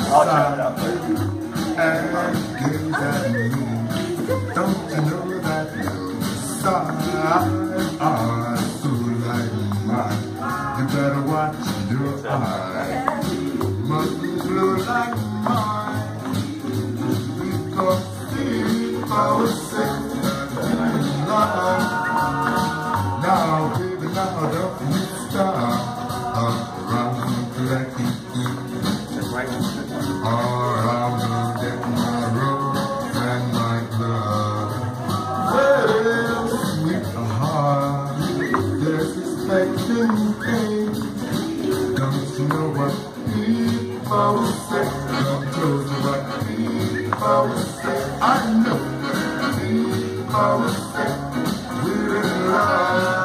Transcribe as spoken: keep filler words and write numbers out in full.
side and gaze at me. Don't you know that side eyes so like mine? You better watch your eyes. Must flow like mine. Because if I was sick, now, baby, now don't you stop around collecting or I'm gonna get my rose and my glove. Well, sweetheart, there's a special thing. Don't you know what people say? Come close to what people say. I know what people say. We're in love.